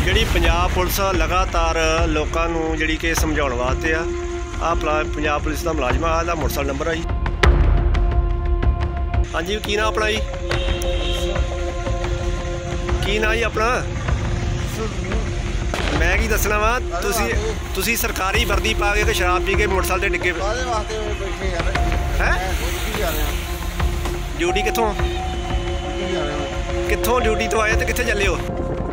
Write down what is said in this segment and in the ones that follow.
ਜਿਹੜੀ ਪੰਜਾਬ ਪੁਲਿਸ ਲਗਾਤਾਰ ਲੋਕਾਂ ਨੂੰ ਜਿਹੜੀ ਕਿ ਸਮਝਾਉਣ ਵਾਸਤੇ ਆ ਪੰਜਾਬ ਪੁਲਿਸ ਦਾ ਮੁਲਾਜ਼ਮ ਆ ਦਾ ਮੋਟਰਸਾਈਕਲ ਨੰਬਰ ਆ ਜੀ। ਹਾਂਜੀ ਕੀ ਨਾਂ ਆਪਣਾ ਜੀ? ਕੀ ਨਾਂ ਜੀ ਆਪਣਾ? मैं की दसना वा तुसी सरकारी वर्दी पा के शराब पी के मोटरसाइकिल ते डिगे ड्यूटी कित्थों ड्यूटी तो आए तो कित्थे चले हो?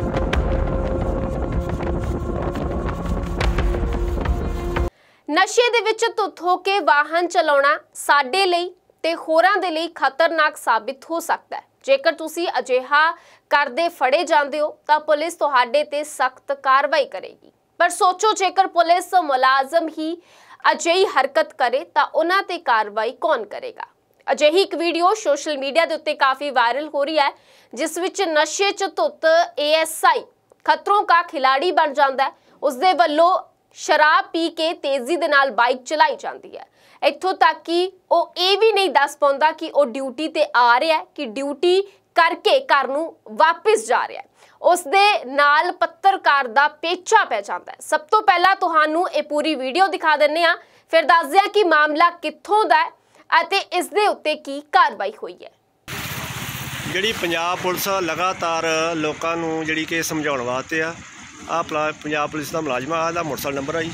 नशे दे विच धुत हो के वाहन चलाउणा साडे लई ते होरां दे लई खतरनाक साबित हो सकता है। जेकर तुसी अजिहा करदे फड़े जांदे हो तां पुलिस तुहाडे ते सख्त कार्रवाई करेगी। पर सोचो जेकर पुलिस मुलाजम ही अजिही हरकत करे तां उन्हां ते कार्रवाई कौन करेगा? अजिही एक वीडियो सोशल मीडिया दे उत्ते काफ़ी वायरल हो रही है जिस विच नशे च धुत ASI खतरों का खिलाड़ी बन जाता है। उसदे वल्लों शराब पी के तेजी दे नाल बाइक चलाई जाती है, इत्थों तक कि वह यह भी नहीं दस पाउंदा कि वह ड्यूटी ते आ रहा है कि ड्यूटी करके घर नूं वापस जा रहा है। उसदे नाल पत्रकार दा पेचा पै जाता है। सब तो पहला तुहानूं ये पूरी वीडियो दिखा दिंदे आ, फिर दसदे आ कि मामला कित्थों दा है अते इस दे उत्ते की कार्रवाई हुई है। जिहड़ी पंजाब पुलिस लगातार लोकां नूं जिहड़ी कि समझाउण वास्ते आ पंजाब पुलिस दा मुलाजम आ दा मोटरसाइकिल नंबर आ जी।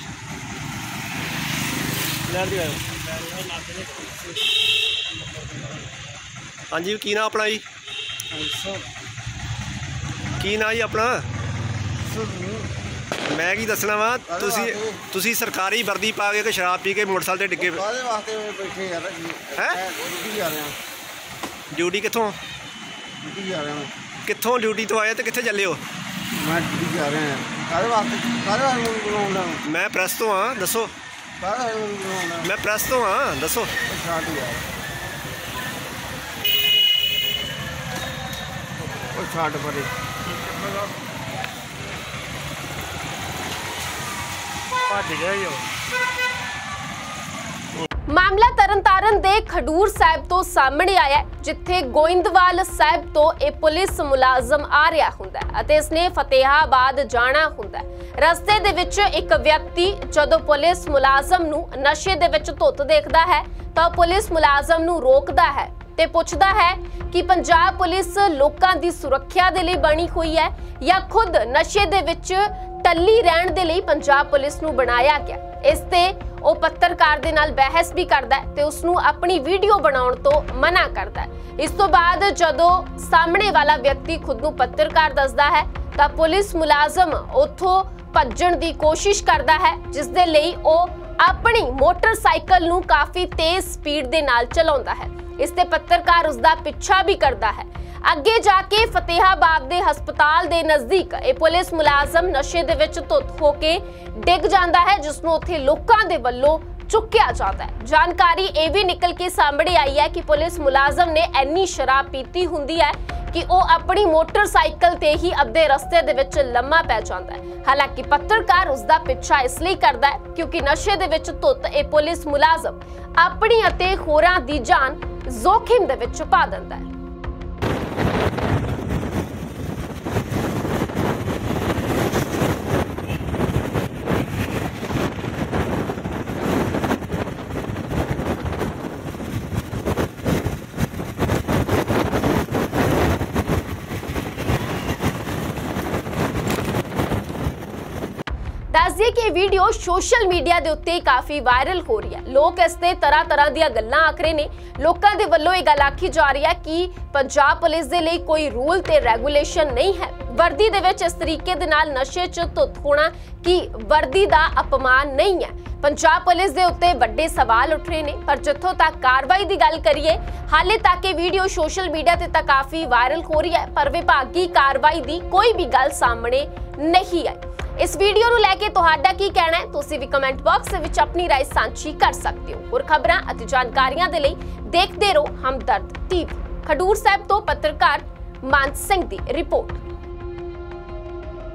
हाँ जी की नाम अपना जी? की नाम जी अपना? मैं की दसना वा तुसी सरकारी वर्दी पा के शराब पी के मोटरसाइकिल ते डिगे ड्यूटी कित्थों ड्यूटी तो आए तो कित्थे चले हो? मैं प्रेस तो हाँ दसो। मैं प्रेस तो हाँ दसो। मामला तरनतारन दे खडूर साहिब तो सामने आया जिथे गोइंदवाल साहिब तो एक पुलिस मुलाजम आ रहा हुंदा है अते इसने फतेहाबाद जाना हुंदा है। रस्ते दे विच एक व्यक्ति जदों पुलिस मुलाजम नूं नशे दे विच धुत देखदा है तां पुलिस मुलाजम नूं रोकदा है ते पुछदा है कि पंजाब पुलिस लोकां दी सुरक्षा दे लई बनी हुई है या खुद नशे दे विच टल्ली रहण दे लई पंजाब पुलिस नूं बनाया गया। इस ते ਉਹ पत्रकार दे नाल बहस भी करदा है ते उसनूं अपनी वीडियो बनाउण तो मना करदा है। इस तो बाद जदों सामने वाला व्यक्ति खुद नूं पत्रकार दसदा है तां पुलिस मुलाजम उत्थों भज्जण दी कोशिश करदा है जिस दे लई ਉਹ अपनी मोटरसाइकिल नूं काफी तेज स्पीड दे नाल चलाउंदा है। इस ते पत्रकार उसदा पिछा भी करदा है। अगे जाके फतेहाबाद दे हस्पताल दे नजदीक ये पुलिस मुलाजम नशे दे विच धुत होके डिग जांदा है जिसनूं उत्थे लोकां दे वल्लों चुक्या जाता है। जानकारी ये भी निकल के सामने आई है कि पुलिस मुलाजम ने इन्नी शराब पीती हुंदी है कि वो अपनी मोटरसाइकिल ते ही अद्धे रस्ते दे विच लम्मा पै जांदा है। हालांकि पत्रकार उसदा पिछा इसलिए करदा है क्योंकि नशे दे विच धुत ये पुलिस मुलाजम अपनी अते होरां दी जान जोखिम दे विच पा दिंदा है। दस्सिए कि वीडियो सोशल मीडिया दे उत्ते काफ़ी वायरल हो रही है। लोग इस ते तरह तरह दी गल्लां आख रहे ने। लोकां दे वल्लों ये गल आखी जा रही है कि पंजाब पुलिस दे लई कोई रूल ते रेगुलेशन नहीं है। वर्दी दे विच इस तरीके दे नाल नशे च धुत होना कि वर्दी दा अपमान नहीं है। पंजाब पुलिस दे उत्ते वड्डे सवाल उठ रहे ने। पर जिथों तक कार्रवाई दी गल करिए हाले तक ये वीडियो सोशल मीडिया ते तां काफ़ी वायरल हो रही है पर विभागी कार्रवाई दी कोई भी गल सामने नहीं आई। इस वीडियो नूं लैके तुहाडा की कहना है तुसीं भी कमेंट बॉक्स विच अपनी राय सांझी कर सकते हो। और खबरां अते जानकारियां दे लई देखदे रहो हमदर्द TV। खडूर साहिब तो पत्रकार मान सिंह दी रिपोर्ट।